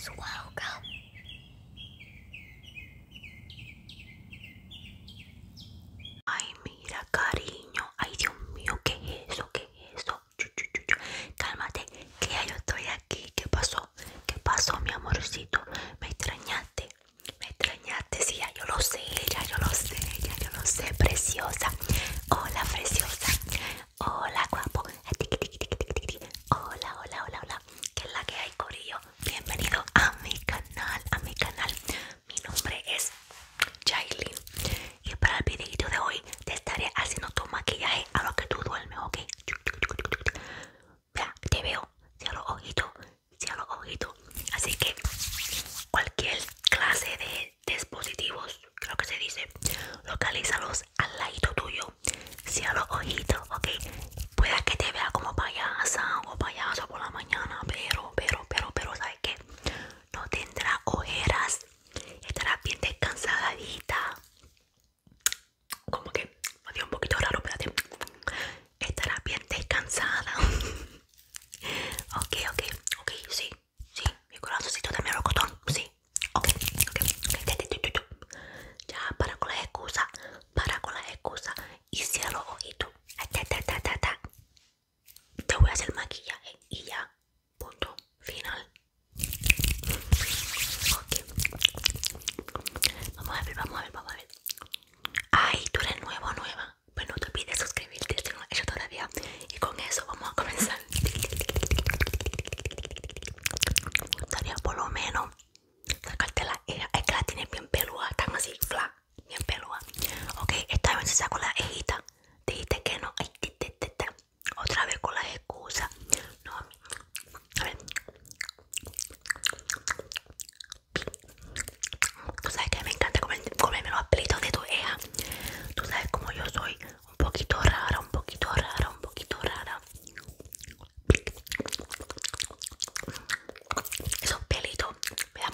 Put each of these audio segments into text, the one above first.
Welcome. Ay, mira, cariño. Ay, Dios mío, ¿qué es eso? ¿Qué es eso? Cálmate, que ya yo estoy aquí. ¿Qué pasó? ¿Qué pasó, mi amorcito? ¿Me extrañaste? ¿Me extrañaste? Sí, ya yo lo sé, ya yo lo sé, ya yo lo sé, preciosa. Hola, preciosa. Hola, guapo. Hola, hola, hola, hola. ¿Qué es la que hay, corillo? Bienvenido a mi canal, a mi canal. Mi nombre es Jailin. Y para el videito de hoy te estaré haciendo tu maquillaje a lo que tú duermes, ¿ok? Mira, te veo, cierra los ojitos, cierra los ojitos. Así que cualquier clase de dispositivos, creo que se dice, localízalos al ladito tuyo. Cierra los ojitos, ¿ok? Pueda que te vea como payasa o payaso por la mañana, pero, ¿sabes qué? No tendrá ojeras, estará bien descansadita. Como que me dio un poquito raro, espérate. Estará bien descansada. Ok, sí, mi corazoncito también rocotón, sí. Ok. Ya, para con las excusas y cierra los ojitos. Te voy a hacer maquillaje y ya, punto final. Ok, vamos a ver. Ay, tú eres nuevo o nueva. Pues no te olvides suscribirte si no lo has hecho todavía. Y con eso vamos a comenzar. Me gustaría por lo menos sacarte la ceja. Es que la tienes bien peluda, están así, flat, bien peluda. Ok, esta vez se sacó la cejita. Dijiste que no. Ay, otra vez con las excusas. No, a ver. Tú sabes que me encanta comerme los pelitos de tu ceja. Tú sabes como yo soy un poquito rara, un poquito rara, un poquito rara. Esos pelitos me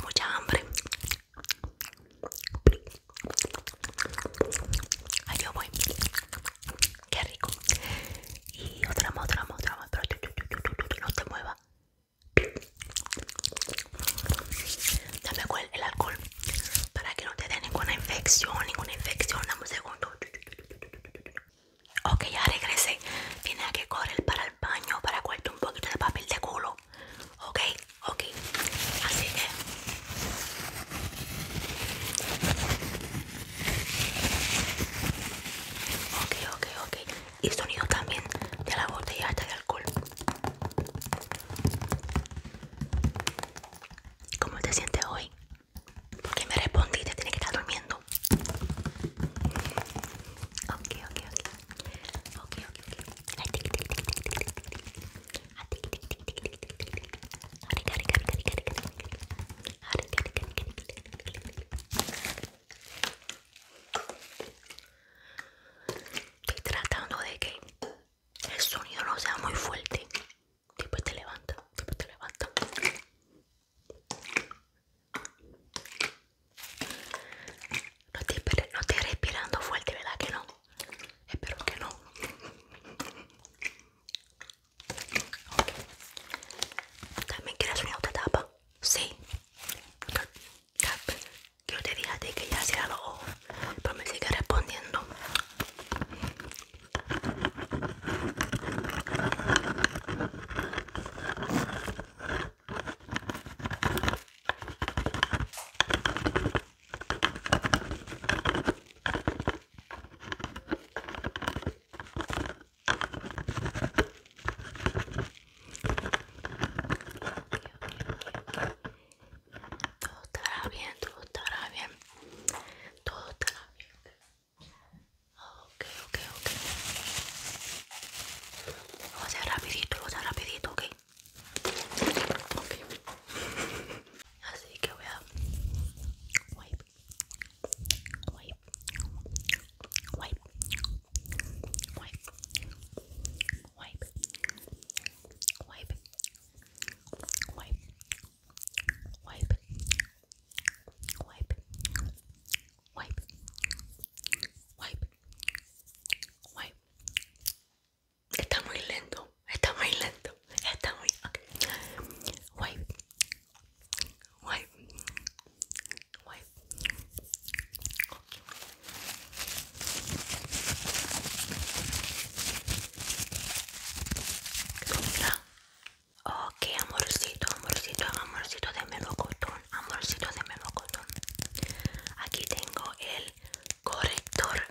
amorcito, amorcito, amorcito de melocotón, amorcito de melocotón. Aquí tengo el corrector.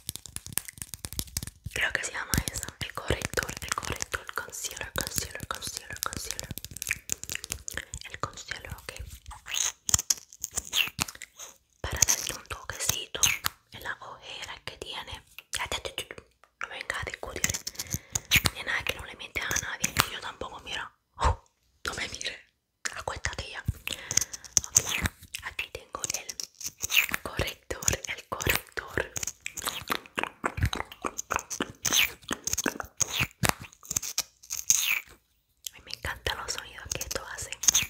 Creo que se llama eso, el corrector, concealer, concealer, concealer, concealer. El concealer, ok. Para darle un toquecito en la ojera que tiene. No venga a discutir. Ni nada que no le mientes a nadie. Y yo tampoco, mira. No me mires. Acuéstate ya. Okay. Aquí tengo el corrector, el corrector. A mí me encantan los sonidos que esto hace.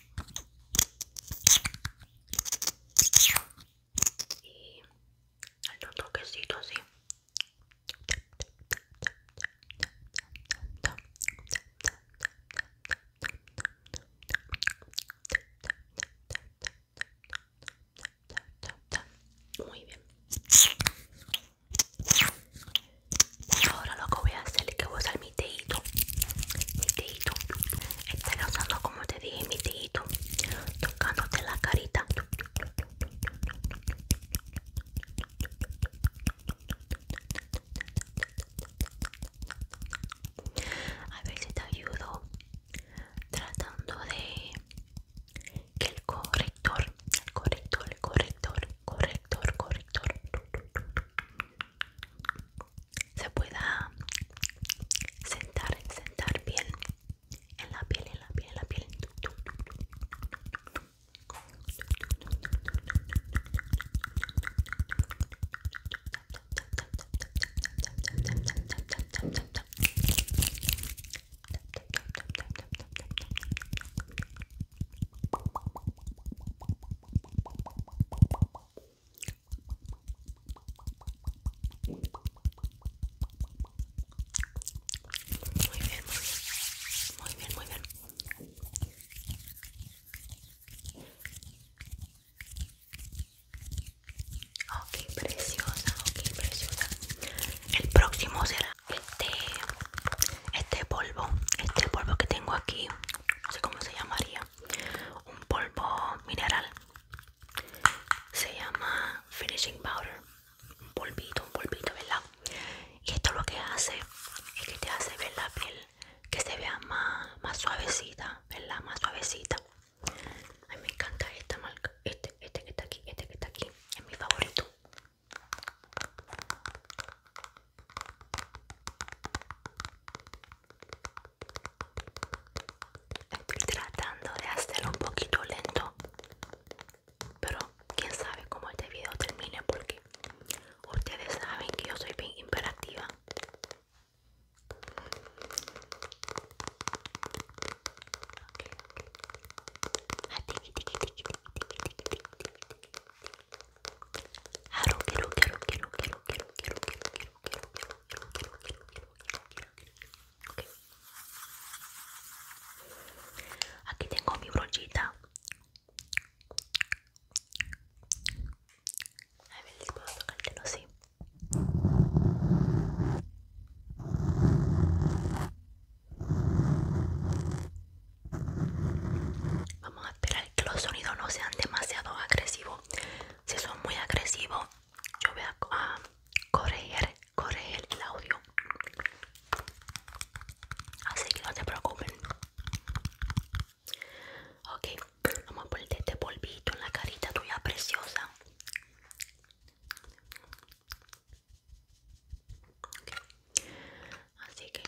Y darle un toquecito así. Muy bien. Ahora lo que voy a hacer es que voy a usar mi dedito. Mi dedito. Estaré usando, como te dije, mi dedito. Tocándote la carita. A ver si te ayudo. Tratando de que el corrector se pueda sentar bien en la piel, en la piel, en la piel. Muy bien, muy bien, muy bien, muy bien. Ok, preciosa, ok, preciosa. El próximo será este polvo que tengo aquí. No sé cómo se llamaría. Un polvo mineral. Se llama finishing powder. Un polvito, ¿verdad? Y esto lo que hace es que te hace ver la piel que se vea más suavecita, ¿verdad? Más suavecita. A mí me encanta esta marca. Este que está aquí, es mi favorito. Estoy tratando de hacerlo un poquito lento, pero quién sabe cómo este video termine, porque ustedes saben que yo soy bien imperativa. Aquí tengo mi brochita. A ver si puedo tocártelo así. Vamos a esperar que los sonidos no sean demasiado agresivos. Si son muy agresivos, yo voy a corregir el audio. Así que no te preocupen. Ok, vamos a ponerte este polvito en la carita tuya preciosa. Okay. Así que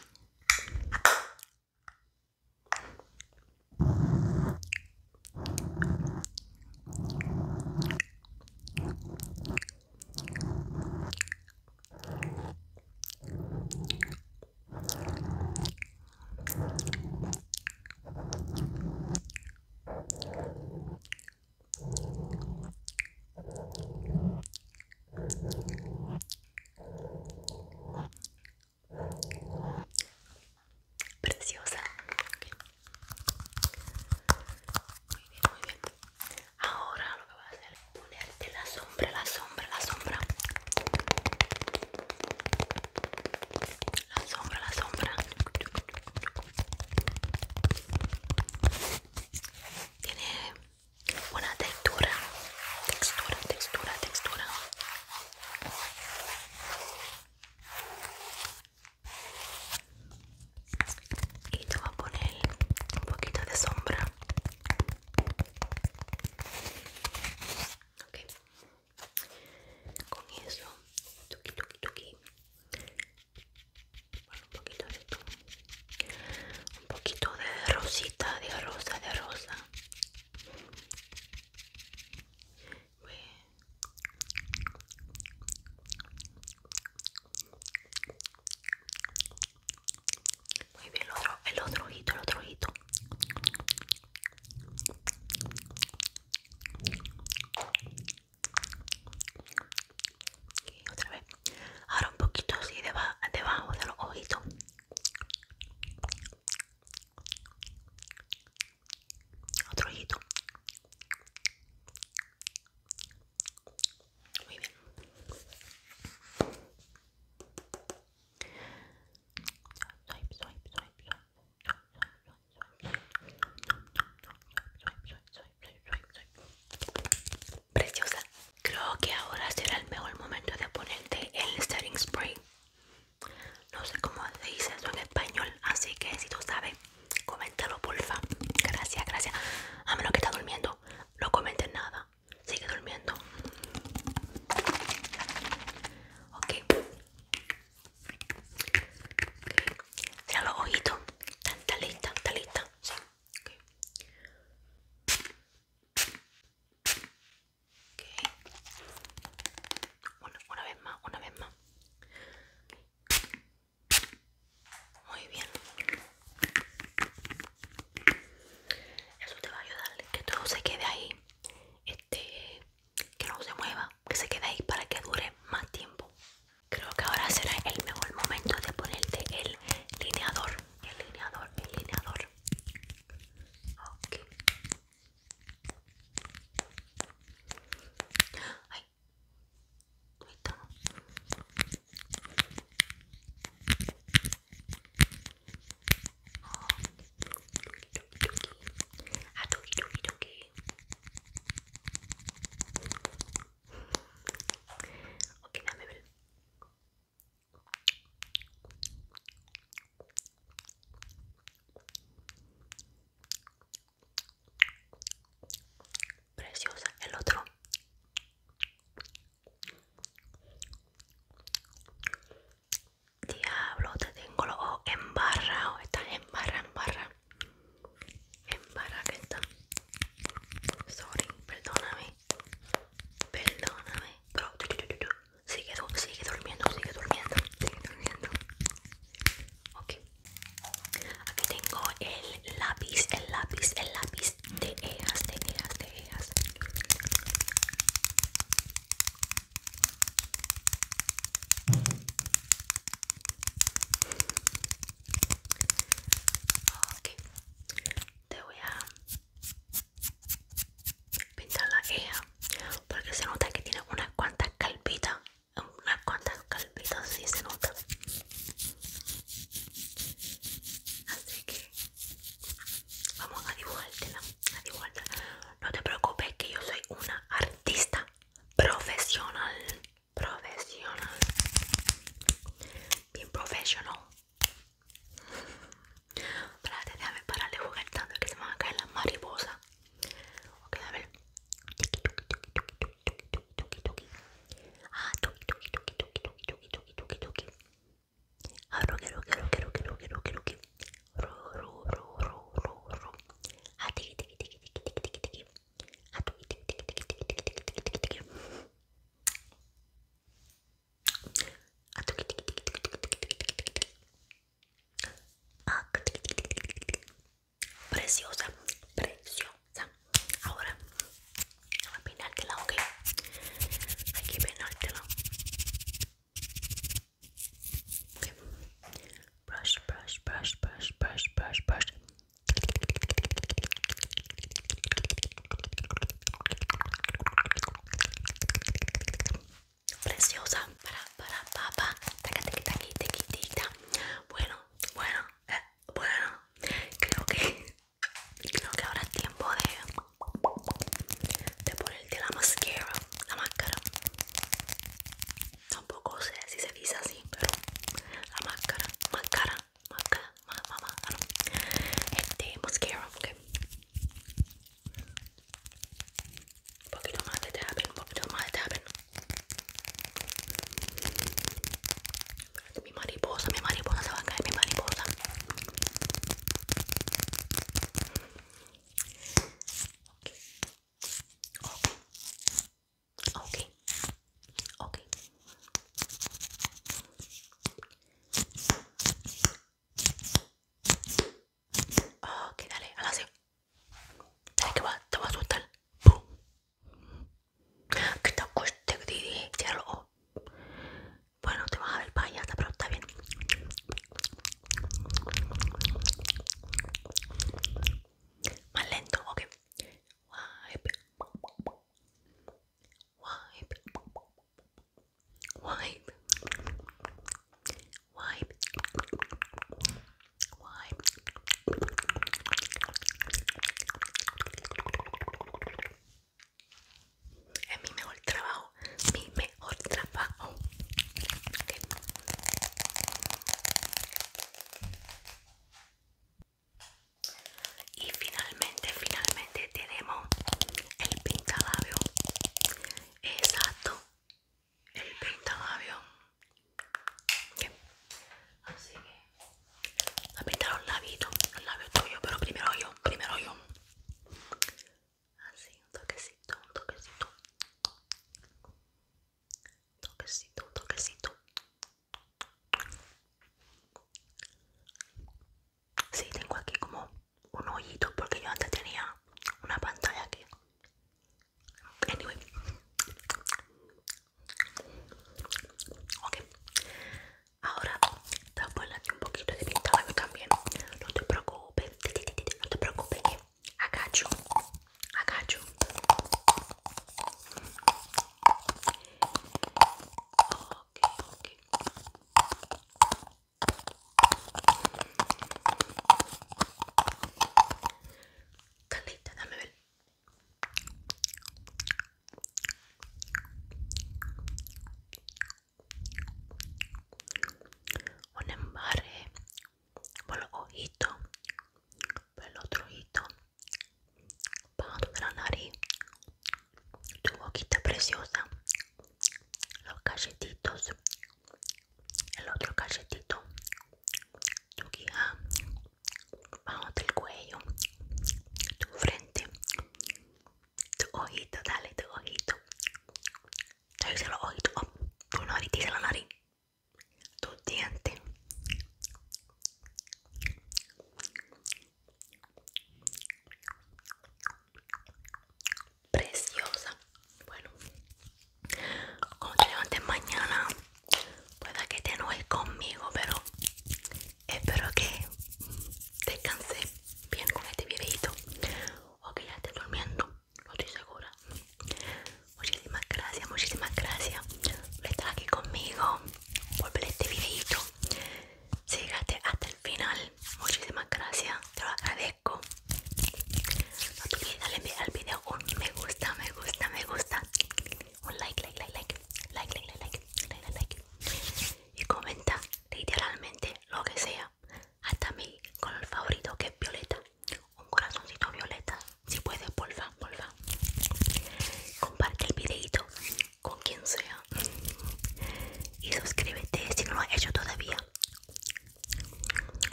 preciosa. Los cachetitos, el otro cachetito, tu quija, bajo del cuello, tu frente, tu ojito,